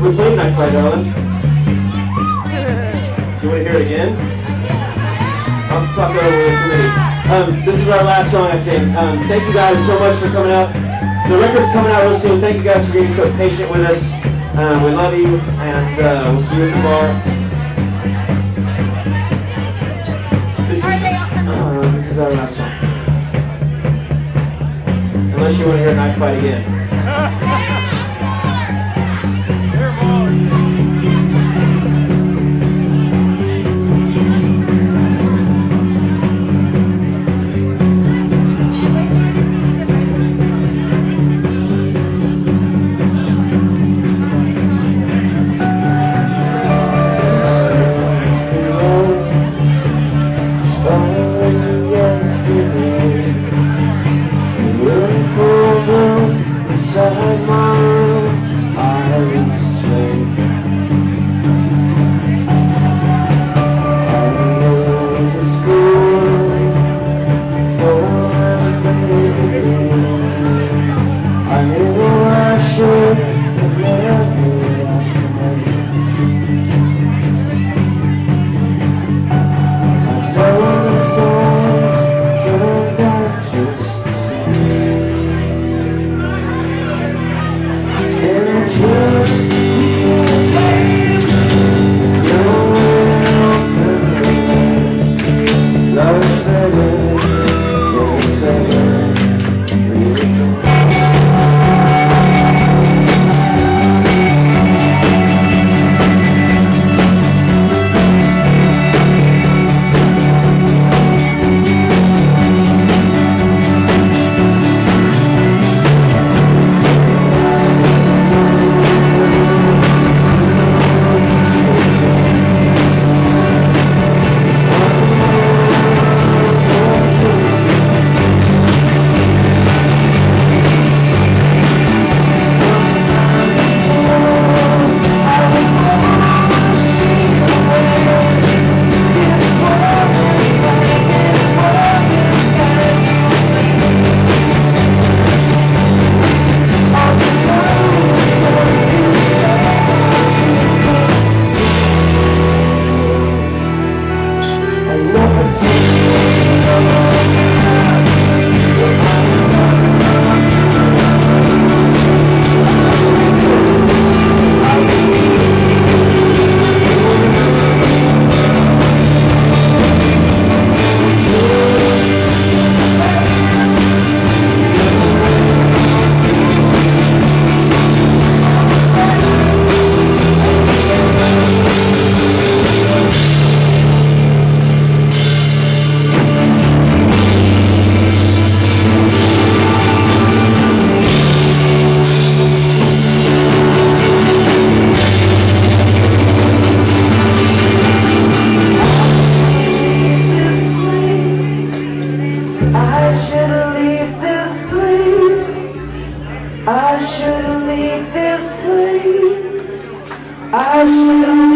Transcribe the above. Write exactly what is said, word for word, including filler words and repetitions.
We played Knife Fight, Ellen. You want to hear it again? I'll talk over with me. Um, this is our last song, I think. Um, thank you guys so much for coming out. The record's coming out real soon. Thank you guys for being so patient with us. Um, we love you, and uh, we'll see you at the bar. This is, uh, this is our last song. Unless you want to hear a Knife Fight again. Inside my room, I was straight. I went to school for a baby. I knew I should have never lost the way. I know the stories turned out just the same. Just be the game. Nowhere open Las Vegas, Las Vegas, really go. I should leave this place. I should